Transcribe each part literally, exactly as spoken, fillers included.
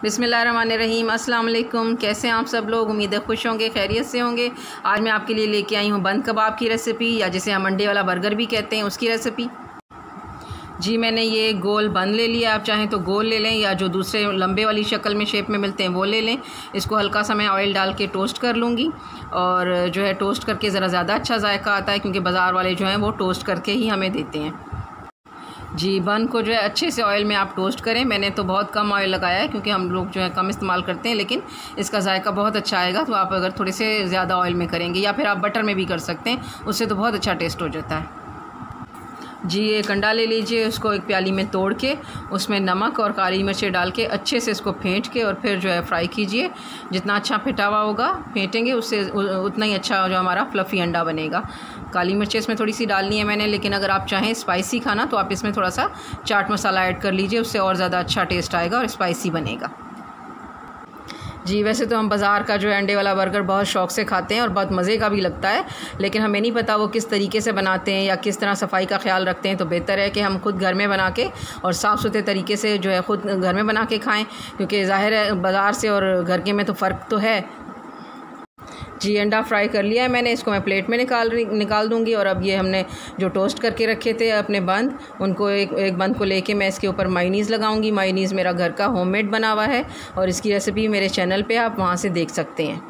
बिस्मिल्लाहिर्रहमानिर्रहीम। अस्सलाम वालेकुम। कैसे हैं आप सब लोग? उम्मीद है खुश होंगे, खैरियत से होंगे। आज मैं आपके लिए लेके आई हूँ बंद कबाब की रेसिपी, या जिसे हम अंडे वाला बर्गर भी कहते हैं, उसकी रेसिपी। जी मैंने ये गोल बन ले लिया। आप चाहें तो गोल ले लें, या जो दूसरे लंबे वाली शक्ल में शेप में मिलते हैं वो ले लें। इसको हल्का सा मैं ऑयल डाल के टोस्ट कर लूँगी, और जो है टोस्ट करके ज़रा ज़्यादा अच्छा जायका आता है, क्योंकि बाज़ार वाले जो हैं वो टोस्ट करके ही हमें देते हैं। जी बन को जो है अच्छे से ऑयल में आप टोस्ट करें। मैंने तो बहुत कम ऑयल लगाया है, क्योंकि हम लोग जो है कम इस्तेमाल करते हैं, लेकिन इसका जायका बहुत अच्छा आएगा। तो आप अगर थोड़े से ज़्यादा ऑयल में करेंगे, या फिर आप बटर में भी कर सकते हैं, उससे तो बहुत अच्छा टेस्ट हो जाता है। जी एक अंडा ले लीजिए, उसको एक प्याली में तोड़ के उसमें नमक और काली मिर्चें डाल के अच्छे से इसको फेंट के, और फिर जो है फ्राई कीजिए। जितना अच्छा फेंटा हुआ होगा, फेंटेंगे उससे उतना ही अच्छा जो हमारा फ्लफ़ी अंडा बनेगा। काली मिर्चें इसमें थोड़ी सी डालनी है मैंने, लेकिन अगर आप चाहें स्पाइसी खाना तो आप इसमें थोड़ा सा चाट मसाला ऐड कर लीजिए, उससे और ज़्यादा अच्छा टेस्ट आएगा और स्पाइसी बनेगा। जी वैसे तो हम बाज़ार का जो है अंडे वाला बर्गर बहुत शौक़ से खाते हैं और बहुत मज़े का भी लगता है, लेकिन हमें नहीं पता वो किस तरीके से बनाते हैं या किस तरह सफाई का ख्याल रखते हैं। तो बेहतर है कि हम खुद घर में बना के और साफ़ सुथरे तरीके से जो है ख़ुद घर में बना के खाएं, क्योंकि ज़ाहिर है बाज़ार से और घर के में तो फ़र्क तो है। जी अंडा फ्राई कर लिया है मैंने, इसको मैं प्लेट में निकाल निकाल दूंगी। और अब ये हमने जो टोस्ट करके रखे थे अपने बंद, उनको एक एक बंद को लेके मैं इसके ऊपर मायोनीज़ लगाऊंगी। मायोनीज़ मेरा घर का होममेड बना हुआ है, और इसकी रेसिपी मेरे चैनल पे आप वहाँ से देख सकते हैं।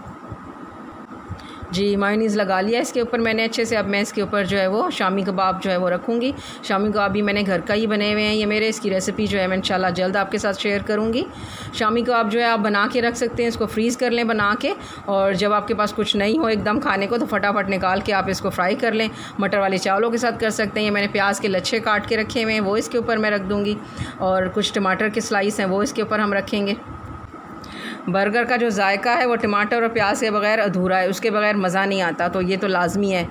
जी मायोनीज़ लगा लिया इसके ऊपर मैंने अच्छे से। अब मैं इसके ऊपर जो है वो शामी कबाब जो है वो रखूँगी। शामी कबाब भी मैंने घर का ही बने हुए हैं ये मेरे। इसकी रेसिपी जो है मैं इंशाल्लाह जल्द आपके साथ शेयर करूँगी। शामी कबाब जो है आप बना के रख सकते हैं, इसको फ्रीज़ कर लें बना के, और जब आपके पास कुछ नहीं हो एकदम खाने को, तो फटाफट निकाल के आप इसको फ्राई कर लें। मटर वाले चावलों के साथ कर सकते हैं। ये मैंने प्याज के लच्छे काट के रखे हुए हैं, वो इसके ऊपर मैं रख दूँगी, और कुछ टमाटर के स्लाइस हैं वो इसके ऊपर हम रखेंगे। बर्गर का जो जायका है वो टमाटर और प्याज के बग़ैर अधूरा है, उसके बग़ैर मज़ा नहीं आता, तो ये तो लाजमी है।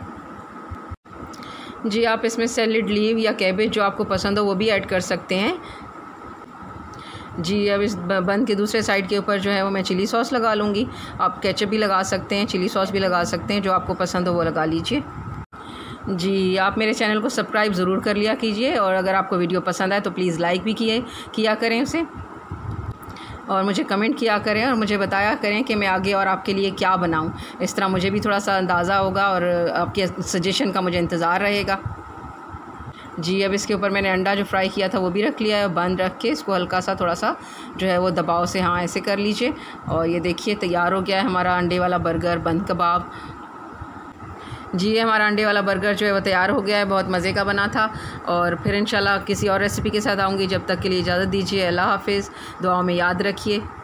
जी आप इसमें सैलेड लीव या कैबेज जो आपको पसंद हो वो भी ऐड कर सकते हैं। जी अब इस बन के दूसरे साइड के ऊपर जो है वो मैं चिली सॉस लगा लूँगी। आप केचप भी लगा सकते हैं, चिली सॉस भी लगा सकते हैं, जो आपको पसंद हो वो लगा लीजिए। जी आप मेरे चैनल को सब्सक्राइब ज़रूर कर लिया कीजिए, और अगर आपको वीडियो पसंद आए तो प्लीज़ लाइक भी किए किया करें उसे, और मुझे कमेंट किया करें और मुझे बताया करें कि मैं आगे और आपके लिए क्या बनाऊं। इस तरह मुझे भी थोड़ा सा अंदाज़ा होगा, और आपके सजेशन का मुझे इंतज़ार रहेगा। जी अब इसके ऊपर मैंने अंडा जो फ्राई किया था वो भी रख लिया है। बंद रख के इसको हल्का सा थोड़ा सा जो है वो दबाव से, हाँ ऐसे कर लीजिए, और ये देखिए तैयार हो गया है हमारा अंडे वाला बर्गर बंद कबाब। जी हमारा अंडे वाला बर्गर जो है वो तैयार हो गया है, बहुत मज़े का बना था। और फिर इंशाल्लाह किसी और रेसिपी के साथ आऊँगी। जब तक के लिए इजाज़त दीजिए, अल्लाह हाफ़िज़। दुआओं में याद रखिए।